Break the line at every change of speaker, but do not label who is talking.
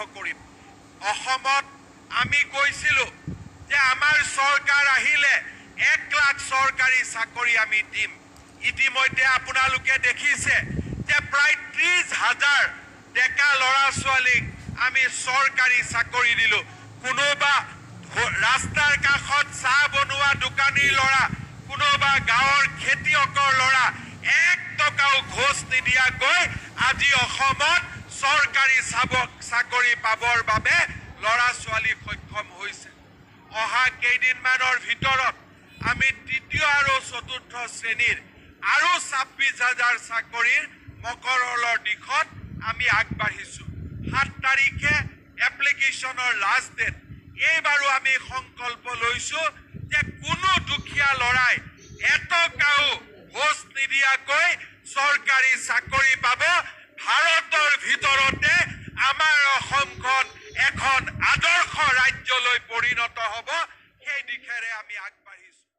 কৰিম অসমত আমি কৈছিলো যে আমাৰ চৰকাৰ আহিলে 1 লাখ চৰকাৰী চাকৰি আমি দিম ইতিমধ্যে আপোনালোকে দেখিছে যে প্ৰায় 30,000 ডেকা ল'ৰা ছোৱালীক আমি চৰকাৰী চাকৰি দিলো কোনোবা ৰাস্তাৰ কাষত চাহ বনোৱা দোকানীৰ ল'ৰা কোনোবা গাঁৱৰ খেতিয়কৰ ল'ৰা 1 টকাও ঘোষ নিদিয়াকৈ আজি অসমত চৰকাৰী চাকৰি পাবৰ বাবে ল'ৰা ছোৱালী সক্ষম হৈছে অহা কেইদিনমানৰ ভিতৰত আমি তৃতীয় আৰু চতুৰ্থ শ্ৰেণীৰ আৰু 26,000 চাকৰিৰ মকৰলৰ দিশত আমি আগবাঢ়িছো 7 তাৰিখে এপ্লিকেশ্যনৰ লাষ্ট ডেট এইবাৰো আমি সংকল্প লৈছো যে কোনো দুখীয়া ল'ৰাই এটকাও ঘোষ নিদিয়াকৈ চৰকাৰী চাকৰি পাব ভাৰতৰ ভিতৰতে আমাৰ অসমখন এখন আদৰ্শ ৰাজ্যলৈ পৰিণত হ'ব সেই দিশেৰে আমি আগবাঢ়িছো